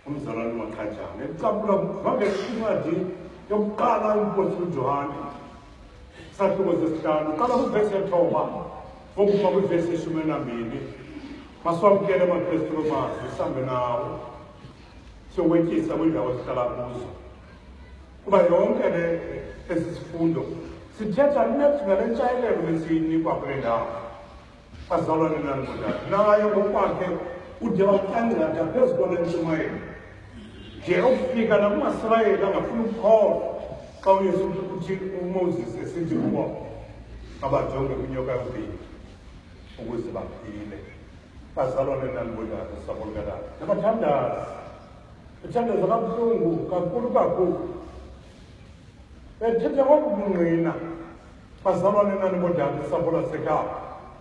umzalwane uMakhajane ecabula vangesingathi yokuqala inkosi uJohane sahluko sesihlanu qala kuvesi yethoba ngokuphuma kwivesi yeshumi nambili maswamkele amaKristu romazi sihambe nawo siyowetshisa kwindawo esihlala kuzo kuba yonke esi sifundo sithetha ngale ntshayelelo besiyinikwa kule ndawo bazalwane nani bodade naye ngokwakhe ude wacangata phezu kwale ntshumayelo nje ukufika nakumasirayeli angafuna ukukholwa xa uyesu uthi uMoses esithi kubo abajonge kwinyoka yomibili ukuze baphile bazalwane nani bodade sabolukadala nabathandazi kabuhlungu kakhulu bethetha ngokubungqina bazalwane nani bodade sapho lasekhaya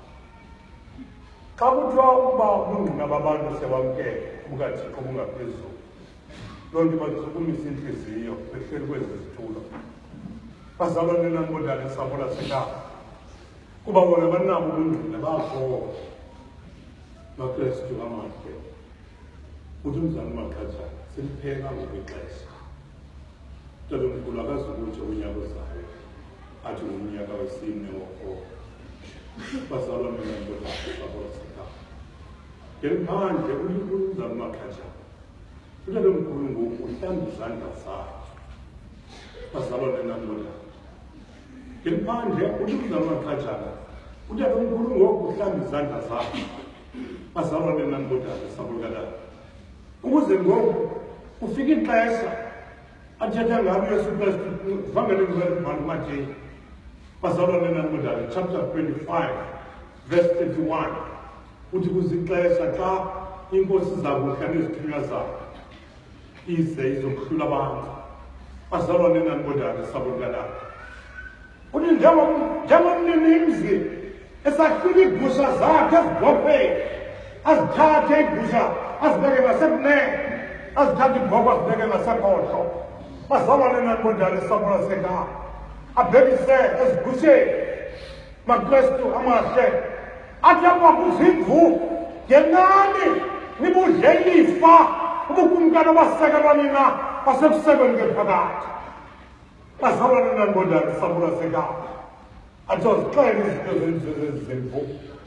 xa kuthiwa ukuba ubungqina babantu sebamkele bukaThixo bungaphezulu loo nto bazukumisa intliziyo behleli kwezi zitulo bazalwane nani bodade sapho lasekhaya kuba bona banabo ubungqina bakho maKristu amahle uthi umzali uMakhajane selipheka ngokwexesha tatomkhulu akazukutsho unyaka ozayo athi ngumnyaka wesine wokho bazalwane nani bodade sapho lasekhaya ngeliphandle umzali uMakhajane utatomkhulu ngoku uhlamba izandla zakhe bazalwane nani bodade ngeliphandle uthi umzali uMakhajane utatomkhulu ngoku uhlamba izandla zakhe bazalwane nani bodade sabolukadala ukuze ngoku ufika ixesha athetha ngalo uYesu Kristu evangelini kaMateyu bazalwane nani bodade chapter 25 verse 31 uthi kuzixesha xa inkosi zakuhla nezithunywa zayo ize izokuhlula abantu bazalwane nani bodade sabolukadala uthi njengomninimzi esahlula iigusha zakhe ezibhokhweni azithathe iigusha azibeke ngasekunene azithathe ibhokhwe azibeke ngasekhohlo bazalwane nani bodade sapho lasekhaya abhekise ezigusheni maKristu amahle athi akwakuzimvu ngenani nibudle ilifa ubukumkani obasekelwa nina basekusekweni ngephakathi bazalwane nani bodade sapho lasekhaya athi azixele izinto zezimvu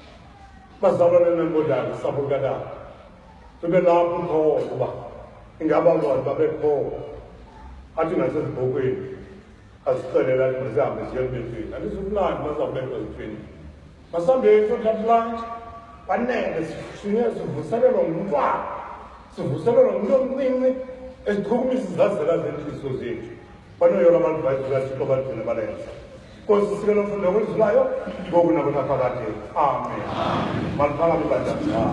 bazalwane nani bodade sabolukadala sibe lapho khona uba ingaba abantu babekhona athi nasezibhokhweni azixelela athi mazihambe ziye elubethweni andizumlandi bazawubethwa ezithweni masihambeni sothatha ilantshi banele sivuselelwa ngumntwana sivuselelwa ngumntu omncinci esichukumisa izazela zentliziyo zethu banoyola abantu bathixo bathina balenza Nkosi sikelo mfundo kwizwayo ngoku nakunaphakade amen maliphakame bandla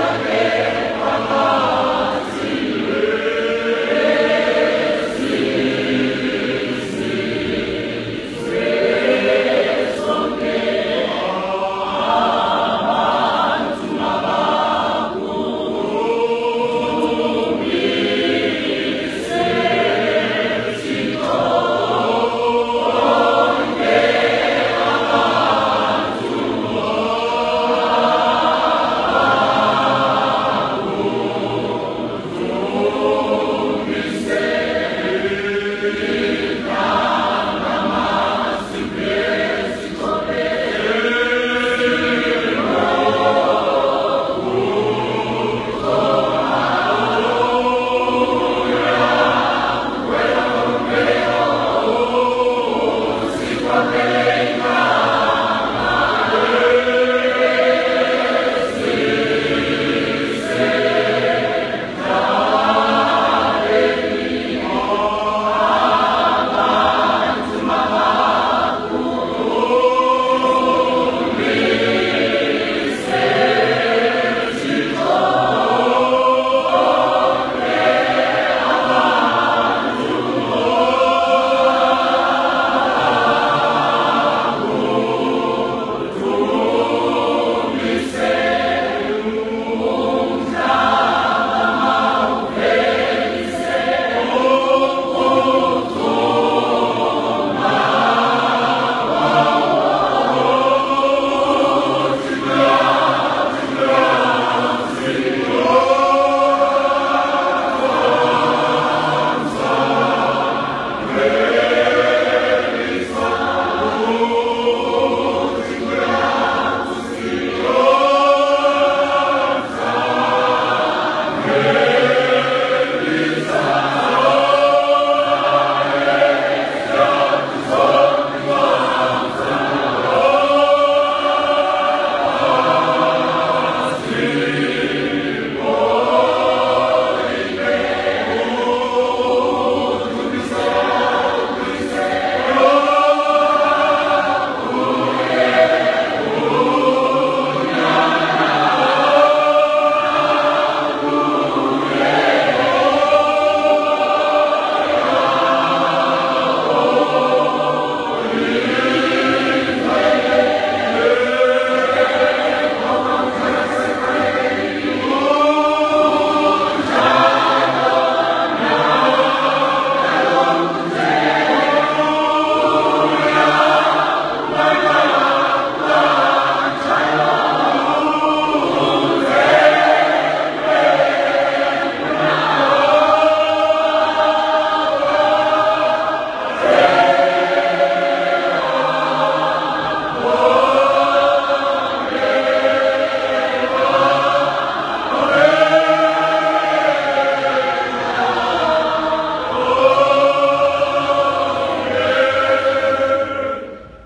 Amen.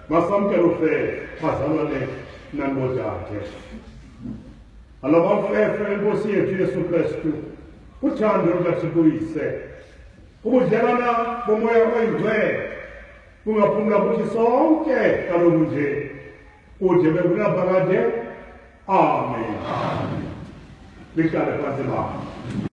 masamkelo fe bazalwane nanibodade. Alabamfefe Nkosi yethu Yesu Kristu, uthando lukaThixo Uyise, ubudlelwana bomoya oyingcwele bungaphumla kuthi sonke kaloku nje kude bekulaphakade. Amen. Lihlale phansi baba.